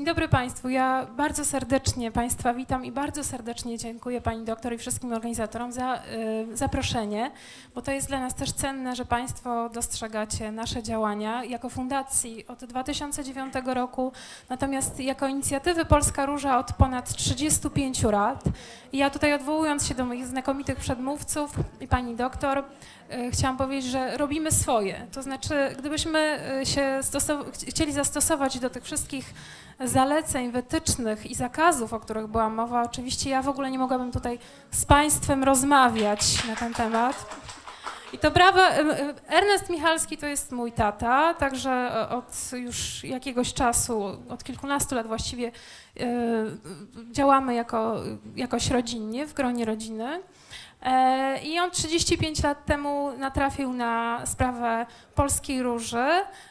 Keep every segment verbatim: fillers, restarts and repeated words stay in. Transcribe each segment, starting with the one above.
dobry Państwu. Ja bardzo serdecznie Państwa witam i bardzo serdecznie dziękuję Pani doktor i wszystkim organizatorom za y, zaproszenie, bo to jest dla nas też cenne, że Państwo dostrzegacie nasze działania jako fundacji od dwa tysiące dziewiątego roku, natomiast jako inicjatywy Polska Róża od ponad trzydziestu pięciu lat. I ja tutaj odwołując się do moich znakomitych przedmówców i Pani doktor, y, chciałam powiedzieć, że robimy swoje. To znaczy, gdybyśmy się chcieli zastosować do tych wszystkich zaleceń, wytycznych i zakazów, o których była mowa, oczywiście ja w ogóle nie mogłabym tutaj z Państwem rozmawiać na ten temat. I to brawa, Ernest Michalski to jest mój tata, także od już jakiegoś czasu, od kilkunastu lat właściwie działamy jako, jakoś rodzinnie, w gronie rodziny. I on trzydzieści pięć lat temu natrafił na sprawę Polskiej Róży.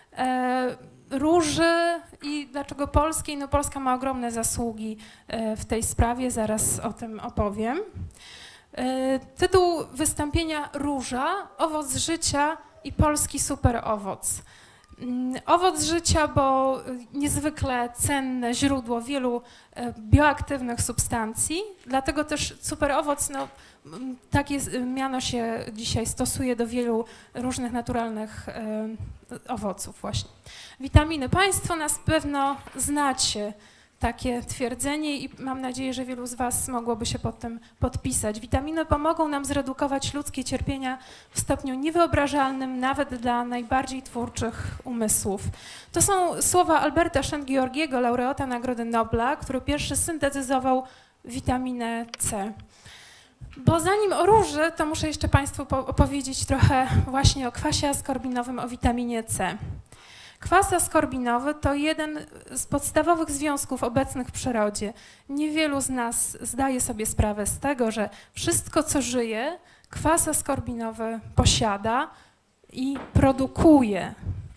Róży i dlaczego polskiej? No Polska ma ogromne zasługi w tej sprawie, zaraz o tym opowiem. Tytuł wystąpienia Róża, owoc życia i polski superowoc. Owoc życia, bo niezwykle cenne źródło wielu bioaktywnych substancji, dlatego też superowoc, no, takie miano się dzisiaj stosuje do wielu różnych naturalnych owoców właśnie. Witaminy. Państwo na pewno znacie takie twierdzenie i mam nadzieję, że wielu z Was mogłoby się pod tym podpisać. Witaminy pomogą nam zredukować ludzkie cierpienia w stopniu niewyobrażalnym nawet dla najbardziej twórczych umysłów. To są słowa Alberta Szent-Giorgiego, laureata Nagrody Nobla, który pierwszy syntetyzował witaminę C. Bo zanim o róży, to muszę jeszcze Państwu opowiedzieć trochę właśnie o kwasie askorbinowym, o witaminie C. Kwas askorbinowy to jeden z podstawowych związków obecnych w przyrodzie. Niewielu z nas zdaje sobie sprawę z tego, że wszystko, co żyje, kwas askorbinowy posiada i produkuje.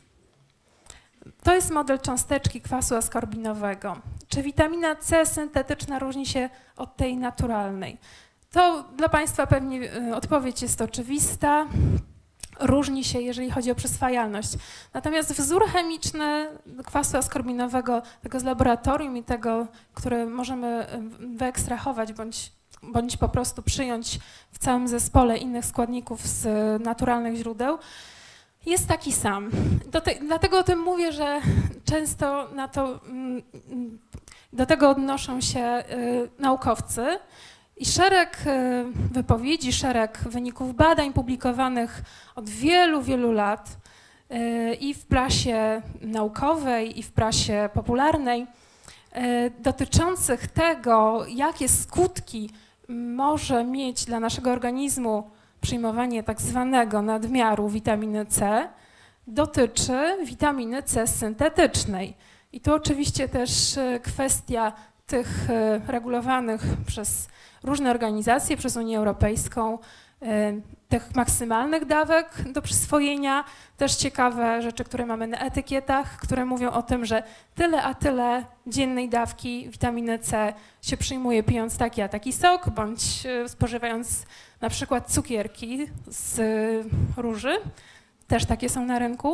To jest model cząsteczki kwasu askorbinowego. Czy witamina C syntetyczna różni się od tej naturalnej? To dla Państwa pewnie odpowiedź jest oczywista. Różni się, jeżeli chodzi o przyswajalność. Natomiast wzór chemiczny kwasu askorbinowego, tego z laboratorium i tego, który możemy wyekstrahować bądź, bądź po prostu przyjąć w całym zespole innych składników z naturalnych źródeł, jest taki sam. Do te, dlatego o tym mówię, że często na to, do tego odnoszą się naukowcy. I szereg wypowiedzi, szereg wyników badań publikowanych od wielu, wielu lat i w prasie naukowej, i w prasie popularnej, dotyczących tego, jakie skutki może mieć dla naszego organizmu przyjmowanie tak zwanego nadmiaru witaminy C, dotyczy witaminy C syntetycznej. I tu oczywiście też kwestia tych regulowanych przez różne organizacje, przez Unię Europejską, tych maksymalnych dawek do przyswojenia. Też ciekawe rzeczy, które mamy na etykietach, które mówią o tym, że tyle a tyle dziennej dawki witaminy C się przyjmuje pijąc taki a taki sok, bądź spożywając na przykład cukierki z róży. Też takie są na rynku.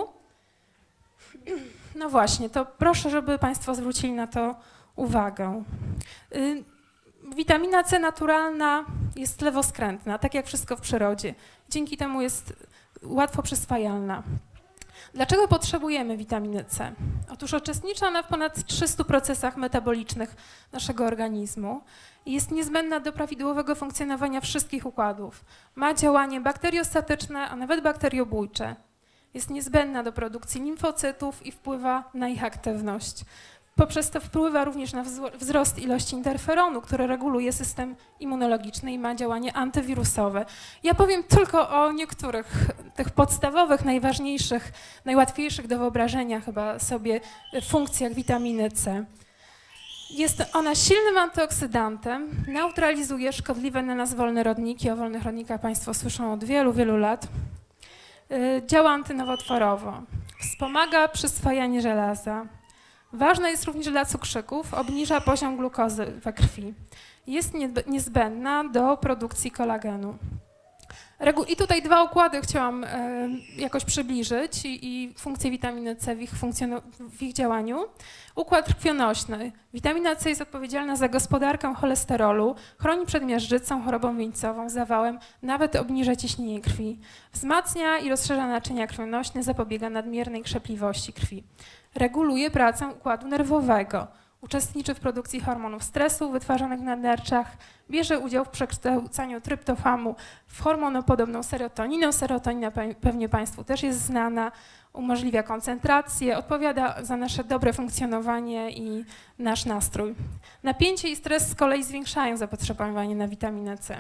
No właśnie, to proszę, żeby Państwo zwrócili na to uwagę. Witamina C naturalna jest lewoskrętna, tak jak wszystko w przyrodzie. Dzięki temu jest łatwo przyswajalna. Dlaczego potrzebujemy witaminy C? Otóż uczestniczy ona w ponad trzystu procesach metabolicznych naszego organizmu i jest niezbędna do prawidłowego funkcjonowania wszystkich układów. Ma działanie bakteriostatyczne, a nawet bakteriobójcze. Jest niezbędna do produkcji limfocytów i wpływa na ich aktywność. Poprzez to wpływa również na wzrost ilości interferonu, który reguluje system immunologiczny i ma działanie antywirusowe. Ja powiem tylko o niektórych tych podstawowych, najważniejszych, najłatwiejszych do wyobrażenia chyba sobie funkcjach witaminy C. Jest ona silnym antyoksydantem, neutralizuje szkodliwe na nas wolne rodniki. O wolnych rodnikach Państwo słyszą od wielu, wielu lat. Działa antynowotworowo, wspomaga przyswajanie żelaza. Ważna jest również dla cukrzyków, obniża poziom glukozy we krwi. Jest niezbędna do produkcji kolagenu. Regu- I tutaj dwa układy chciałam e, jakoś przybliżyć i, i funkcje witaminy C w ich, funkcjono- w ich działaniu. Układ krwionośny. Witamina C jest odpowiedzialna za gospodarkę cholesterolu, chroni przed miażdżycą, chorobą wieńcową, zawałem, nawet obniża ciśnienie krwi. Wzmacnia i rozszerza naczynia krwionośne, zapobiega nadmiernej krzepliwości krwi. Reguluje pracę układu nerwowego. Uczestniczy w produkcji hormonów stresu wytwarzanych w nadnerczach, bierze udział w przekształcaniu tryptofamu w hormonopodobną serotoninę. Serotonina pewnie Państwu też jest znana, umożliwia koncentrację, odpowiada za nasze dobre funkcjonowanie i nasz nastrój. Napięcie i stres z kolei zwiększają zapotrzebowanie na witaminę C.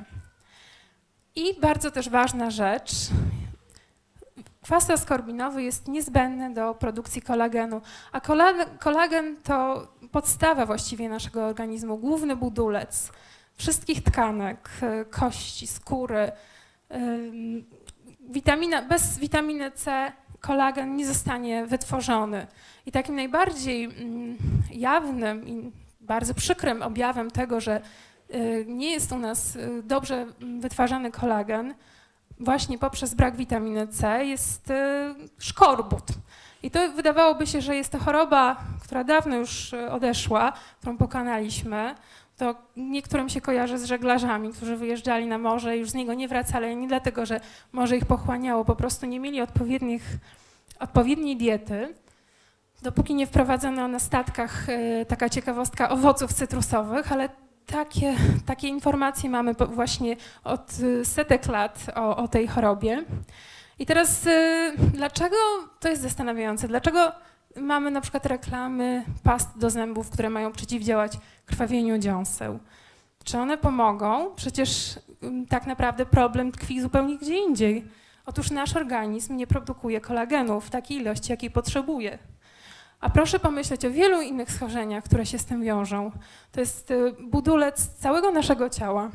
I bardzo też ważna rzecz, kwas askorbinowy jest niezbędny do produkcji kolagenu, a kolagen to podstawa właściwie naszego organizmu, główny budulec wszystkich tkanek, kości, skóry. Witamina, bez witaminy C kolagen nie zostanie wytworzony. I takim najbardziej jawnym i bardzo przykrym objawem tego, że nie jest u nas dobrze wytwarzany kolagen, właśnie poprzez brak witaminy C, jest szkorbut. I to wydawałoby się, że jest to choroba, która dawno już odeszła, którą pokonaliśmy. To niektórym się kojarzy z żeglarzami, którzy wyjeżdżali na morze i już z niego nie wracali, nie dlatego, że morze ich pochłaniało, po prostu nie mieli odpowiednich, odpowiedniej diety. Dopóki nie wprowadzono na statkach, taka ciekawostka, owoców cytrusowych, ale Takie, takie informacje mamy właśnie od setek lat o, o tej chorobie. I teraz y, dlaczego, to jest zastanawiające, dlaczego mamy na przykład reklamy past do zębów, które mają przeciwdziałać krwawieniu dziąseł? Czy one pomogą? Przecież y, tak naprawdę problem tkwi zupełnie gdzie indziej. Otóż nasz organizm nie produkuje kolagenu w takiej ilości, jakiej potrzebuje. A proszę pomyśleć o wielu innych schorzeniach, które się z tym wiążą. To jest budulec całego naszego ciała.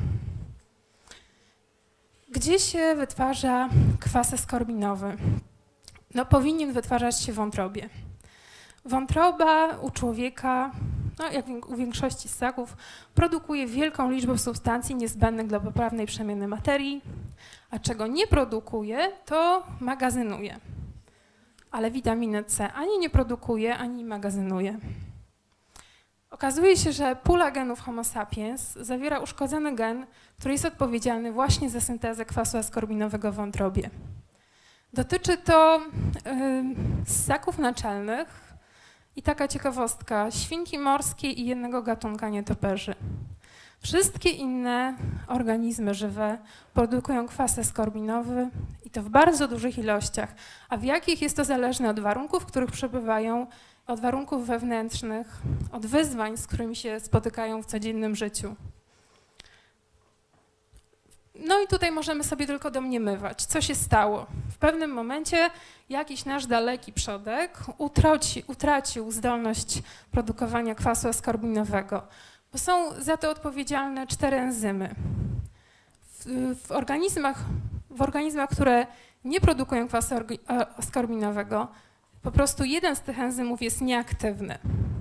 Gdzie się wytwarza kwas askorbinowy? No, powinien wytwarzać się w wątrobie. Wątroba u człowieka, no, jak u większości ssaków, produkuje wielką liczbę substancji niezbędnych do poprawnej przemiany materii, a czego nie produkuje, to magazynuje. Ale witaminę C ani nie produkuje, ani magazynuje. Okazuje się, że pula genów Homo sapiens zawiera uszkodzony gen, który jest odpowiedzialny właśnie za syntezę kwasu askorbinowego w wątrobie. Dotyczy to y, ssaków naczelnych i taka ciekawostka, świnki morskiej i jednego gatunka nietoperzy. Wszystkie inne organizmy żywe produkują kwas askorbinowy i to w bardzo dużych ilościach. A w jakich jest to zależne od warunków, w których przebywają, od warunków wewnętrznych, od wyzwań, z którymi się spotykają w codziennym życiu. No i tutaj możemy sobie tylko domniemywać, co się stało. W pewnym momencie jakiś nasz daleki przodek utraci, utracił zdolność produkowania kwasu askorbinowego. Bo są za to odpowiedzialne cztery enzymy. W, w, organizmach, w organizmach, które nie produkują kwasu askorbinowego, po prostu jeden z tych enzymów jest nieaktywny.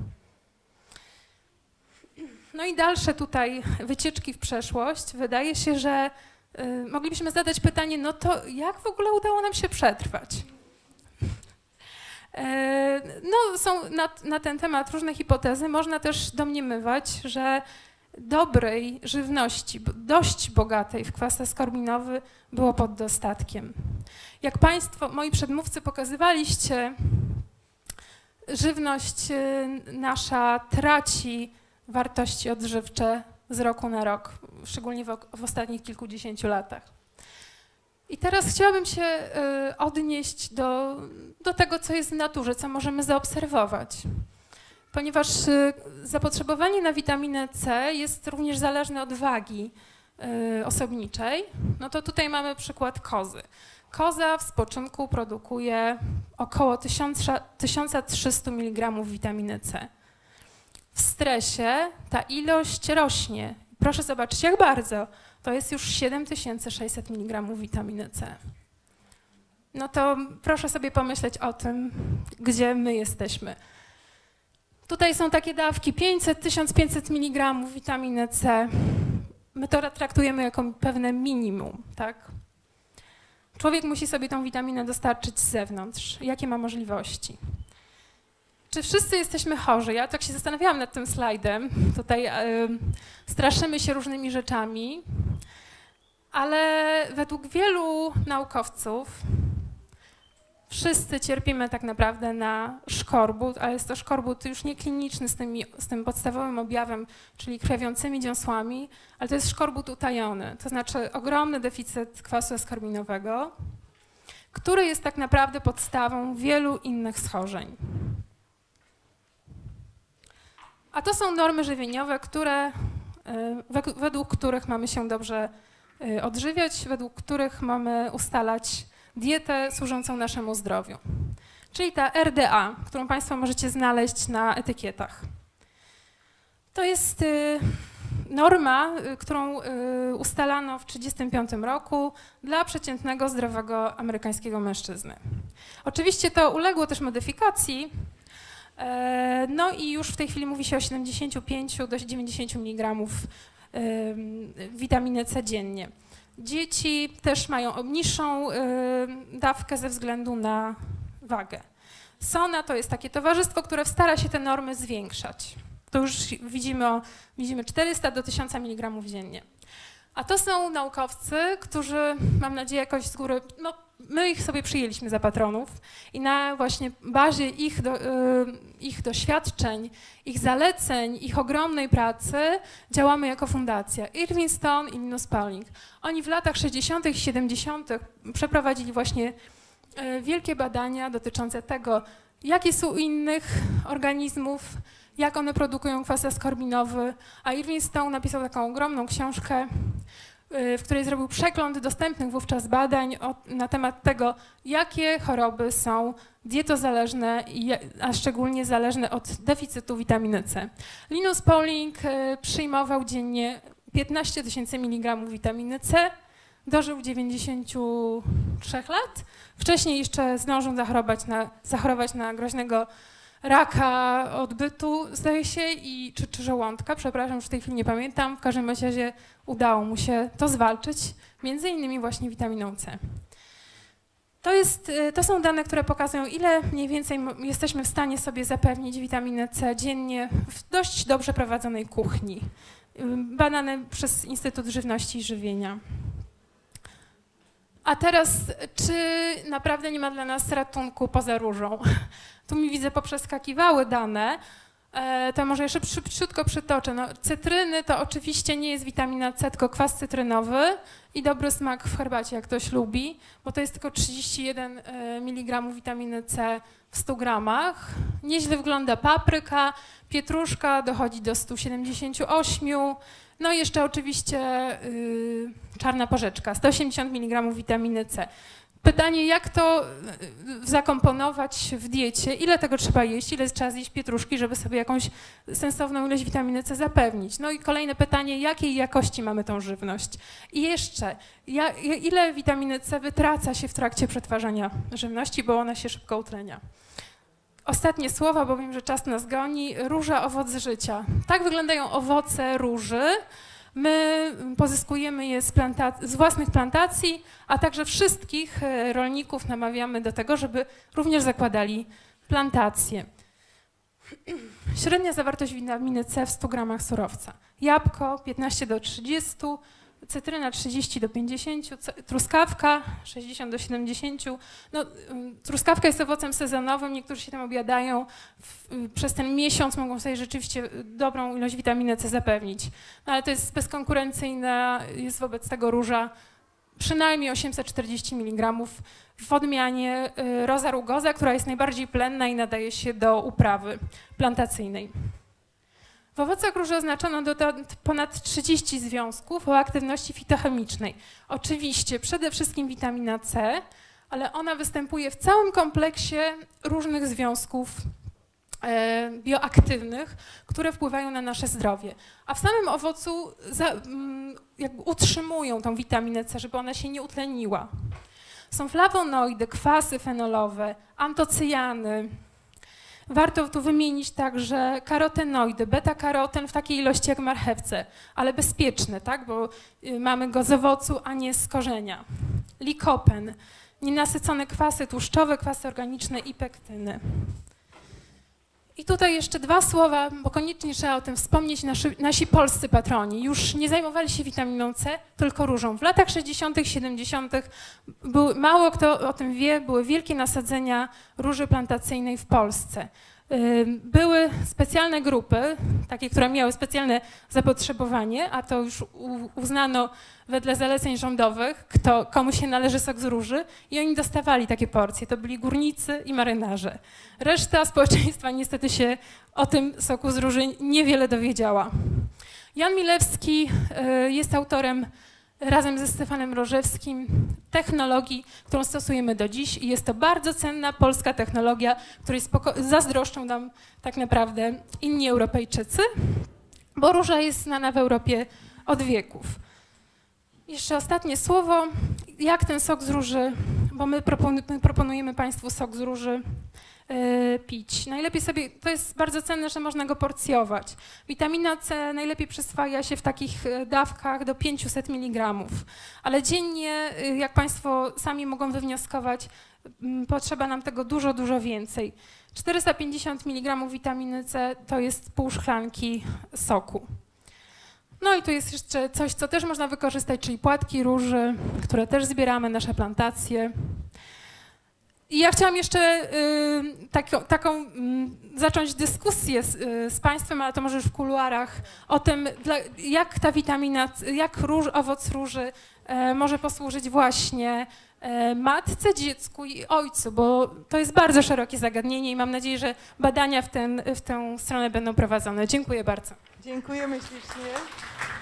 No i dalsze tutaj wycieczki w przeszłość. Wydaje się, że y, moglibyśmy zadać pytanie, no to jak w ogóle udało nam się przetrwać? No, są na, na ten temat różne hipotezy. Można też domniemywać, że dobrej żywności, dość bogatej w kwas askorbinowy było pod dostatkiem. Jak Państwo, moi przedmówcy, pokazywaliście, żywność nasza traci wartości odżywcze z roku na rok, szczególnie w, w ostatnich kilkudziesięciu latach. I teraz chciałabym się y, odnieść do, do tego, co jest w naturze, co możemy zaobserwować. Ponieważ y, zapotrzebowanie na witaminę C jest również zależne od wagi y, osobniczej, no to tutaj mamy przykład kozy. Koza w spoczynku produkuje około tysiąc trzysta miligramów witaminy C. W stresie ta ilość rośnie. Proszę zobaczyć, jak bardzo. To jest już siedem tysięcy sześćset miligramów witaminy C. No to proszę sobie pomyśleć o tym, gdzie my jesteśmy. Tutaj są takie dawki pięćset do tysiąca pięciuset miligramów witaminy C. My to traktujemy jako pewne minimum, tak? Człowiek musi sobie tą witaminę dostarczyć z zewnątrz. Jakie ma możliwości? Czy wszyscy jesteśmy chorzy? Ja tak się zastanawiałam nad tym slajdem. Tutaj yy, straszymy się różnymi rzeczami, ale według wielu naukowców wszyscy cierpimy tak naprawdę na szkorbut, ale jest to szkorbut już nie kliniczny z, tymi, z tym podstawowym objawem, czyli krwawiącymi dziąsłami, ale to jest szkorbut utajony, to znaczy ogromny deficyt kwasu askorbinowego, który jest tak naprawdę podstawą wielu innych schorzeń. A to są normy żywieniowe, które, według których mamy się dobrze odżywiać, według których mamy ustalać dietę służącą naszemu zdrowiu. Czyli ta R D A, którą Państwo możecie znaleźć na etykietach. To jest norma, którą ustalano w tysiąc dziewięćset trzydziestym piątym roku dla przeciętnego, zdrowego amerykańskiego mężczyzny. Oczywiście to uległo też modyfikacji, no i już w tej chwili mówi się o siedemdziesięciu pięciu do dziewięćdziesięciu miligramów witaminy C dziennie. Dzieci też mają niższą dawkę ze względu na wagę. SONA to jest takie towarzystwo, które stara się te normy zwiększać. To już widzimy, o, widzimy czterysta do tysiąca miligramów dziennie. A to są naukowcy, którzy, mam nadzieję, jakoś z góry, no, my ich sobie przyjęliśmy za patronów i na właśnie bazie ich, do, ich doświadczeń, ich zaleceń, ich ogromnej pracy działamy jako fundacja. Irving Stone i Linus Pauling. Oni w latach sześćdziesiątych i siedemdziesiątych przeprowadzili właśnie wielkie badania dotyczące tego, jakie są u innych organizmów, jak one produkują kwas askorbinowy, a Irving Stone napisał taką ogromną książkę, w której zrobił przegląd dostępnych wówczas badań o, na temat tego, jakie choroby są dietozależne, a szczególnie zależne od deficytu witaminy C. Linus Pauling przyjmował dziennie piętnaście tysięcy miligramów witaminy C, dożył dziewięćdziesięciu trzech lat. Wcześniej jeszcze zdążył zachorować na, zachorować na groźnego raka odbytu, zdaje się, i, czy, czy żołądka, przepraszam, już w tej chwili nie pamiętam. W każdym razie udało mu się to zwalczyć, między innymi właśnie witaminą C. To, jest, to są dane, które pokazują, ile mniej więcej jesteśmy w stanie sobie zapewnić witaminę C dziennie w dość dobrze prowadzonej kuchni, badane przez Instytut Żywności i Żywienia. A teraz, czy naprawdę nie ma dla nas ratunku poza różą? Tu mi widzę poprzeskakiwały dane, to może jeszcze szybciutko przytoczę. No, cytryny to oczywiście nie jest witamina C, tylko kwas cytrynowy i dobry smak w herbacie, jak ktoś lubi, bo to jest tylko trzydzieści jeden miligramów witaminy C w stu gramach. Nieźle wygląda papryka, pietruszka dochodzi do stu siedemdziesięciu ośmiu. No i jeszcze oczywiście yy, czarna porzeczka, sto osiemdziesiąt miligramów witaminy C. Pytanie, jak to zakomponować w diecie, ile tego trzeba jeść, ile trzeba zjeść pietruszki, żeby sobie jakąś sensowną ilość witaminy C zapewnić. No i kolejne pytanie, jakiej jakości mamy tą żywność. I jeszcze, ja, ile witaminy C wytraca się w trakcie przetwarzania żywności, bo ona się szybko utlenia. Ostatnie słowa, bo wiem, że czas nas goni. Róża, owoc życia. Tak wyglądają owoce róży. My pozyskujemy je z, z własnych plantacji, a także wszystkich rolników namawiamy do tego, żeby również zakładali plantacje. Średnia zawartość witaminy C w stu gramach surowca. Jabłko piętnaście do trzydziestu, cytryna trzydzieści do pięćdziesięciu, truskawka sześćdziesiąt do siedemdziesięciu. No, truskawka jest owocem sezonowym, niektórzy się tam obiadają. W, przez ten miesiąc mogą sobie rzeczywiście dobrą ilość witaminy C zapewnić. No, ale to jest bezkonkurencyjna, jest wobec tego róża przynajmniej osiemset czterdzieści miligramów w odmianie Rosa rugosa, która jest najbardziej plenna i nadaje się do uprawy plantacyjnej. W owocach róży oznaczono dotąd ponad trzydzieści związków o aktywności fitochemicznej. Oczywiście przede wszystkim witamina C, ale ona występuje w całym kompleksie różnych związków e, bioaktywnych, które wpływają na nasze zdrowie. A w samym owocu za, m, jakby utrzymują tą witaminę C, żeby ona się nie utleniła. Są flawonoidy, kwasy fenolowe, antocyjany. Warto tu wymienić także karotenoidy, beta-karoten w takiej ilości jak w marchewce, ale bezpieczny, tak? Bo mamy go z owocu, a nie z korzenia. likopen, nienasycone kwasy tłuszczowe, kwasy organiczne i pektyny. I tutaj jeszcze dwa słowa, bo koniecznie trzeba o tym wspomnieć, nasi, nasi polscy patroni już nie zajmowali się witaminą C, tylko różą. W latach sześćdziesiątych, siedemdziesiątych był, mało kto o tym wie, były wielkie nasadzenia róży plantacyjnej w Polsce. Były specjalne grupy, takie, które miały specjalne zapotrzebowanie, a to już uznano wedle zaleceń rządowych, kto, komu się należy sok z róży i oni dostawali takie porcje. To byli górnicy i marynarze. Reszta społeczeństwa niestety się o tym soku z róży niewiele dowiedziała. Jan Milewski jest autorem razem ze Stefanem Rożewskim technologii, którą stosujemy do dziś i jest to bardzo cenna polska technologia, której zazdroszczą nam tak naprawdę inni Europejczycy, bo róża jest znana w Europie od wieków. Jeszcze ostatnie słowo, jak ten sok z róży, bo my proponujemy Państwu sok z róży yy, pić. Najlepiej sobie, to jest bardzo cenne, że można go porcjować. Witamina C najlepiej przyswaja się w takich dawkach do pięćset miligramów, ale dziennie, jak Państwo sami mogą wywnioskować, potrzeba nam tego dużo, dużo więcej. czterysta pięćdziesiąt miligramów witaminy C to jest pół szklanki soku. No i tu jest jeszcze coś, co też można wykorzystać, czyli płatki róży, które też zbieramy, nasze plantacje. I ja chciałam jeszcze y, taką, taką y, zacząć dyskusję z, y, z Państwem, ale to może już w kuluarach, o tym, dla, jak ta witamina, jak róż, owoc róży y, może posłużyć właśnie y, matce, dziecku i ojcu, bo to jest bardzo szerokie zagadnienie i mam nadzieję, że badania w, ten, w tę stronę będą prowadzone. Dziękuję bardzo. Dziękujemy ślicznie.